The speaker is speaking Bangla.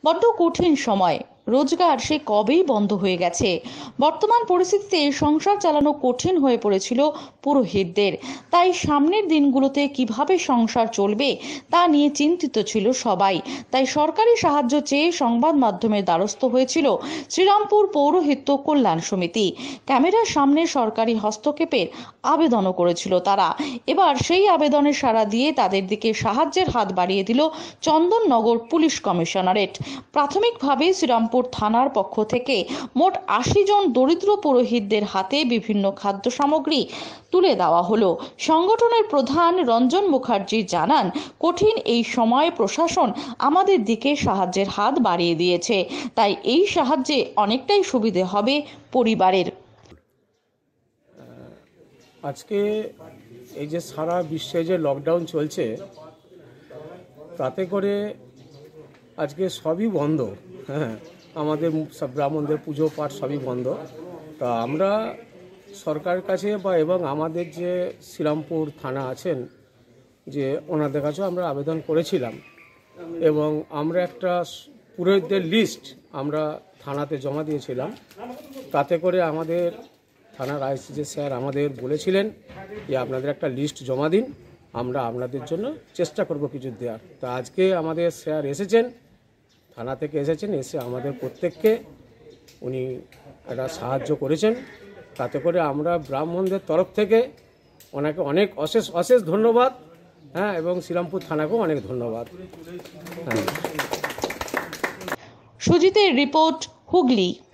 বড্ড কঠিন সময়। রোজগার সে কবেই বন্ধ হয়ে গেছে। বর্তমান পরিস্থিতিতে সংসার চালানো কঠিন হয়ে পড়েছিল পুরোহিতদের। তাই সামনের দিনগুলোতে কিভাবে সংসার চলবে তা নিয়ে চিন্তিত ছিল সবাই। তাই সরকারি সাহায্য চেয়ে সংবাদ মাধ্যমের দ্বারস্থ হয়েছিল শ্রীরামপুর পৌরহিত্য কল্যাণ সমিতি। ক্যামেরার সামনে সরকারি হস্তক্ষেপের আবেদনও করেছিল তারা। এবার সেই আবেদনের সাড়া দিয়ে তাদের দিকে সাহায্যের হাত বাড়িয়ে দিল চন্দননগর পুলিশ কমিশনারেট। প্রাথমিকভাবে শ্রীরামপুর থানার পক্ষ থেকে মোট ৮০ জন দরিদ্র পুরোহিতদের হাতে বিভিন্ন খাদ্য সামগ্রী তুলে দেওয়া হলো। সংগঠনের প্রধান রঞ্জন মুখার্জি জানান, কঠিন এই সময়ে প্রশাসন আমাদের দিকে সাহায্যের হাত বাড়িয়ে দিয়েছে, তাই এই সাহায্যে অনেকটাই সুবিধে হবে পরিবারের। আজকে এই যে সারা বিশ্বে যে লকডাউন চলছে, তাতে করে আজকে সবই বন্ধ। হ্যাঁ, আমাদের সব ব্রাহ্মণদের পুজো পাঠ সবই বন্ধ। তা আমরা সরকারের কাছে এবং আমাদের যে শ্রীরামপুর থানা আছেন, যে ওনাদের কাছেও আমরা আবেদন করেছিলাম এবং আমরা একটা পুরোহিতদের লিস্ট আমরা থানাতে জমা দিয়েছিলাম। তাতে করে আমাদের থানার আইসি যে স্যার আমাদের বলেছিলেন যে আপনাদের একটা লিস্ট জমা দিন, আমরা আপনাদের জন্য চেষ্টা করব কিছু দেওয়ার। তো আজকে আমাদের স্যার এসেছেন, থানা থেকে এসেছেন, এসে আমাদের প্রত্যেককে উনি একটা সাহায্য করেছেন। তাতে করে আমরা ব্রাহ্মণদের তরফ থেকে ওনাকে অনেক অশেষ অশেষ ধন্যবাদ। হ্যাঁ, এবং শ্রীরামপুর থানাকেও অনেক ধন্যবাদ। হ্যাঁ। সুজিতের রিপোর্ট, হুগলি।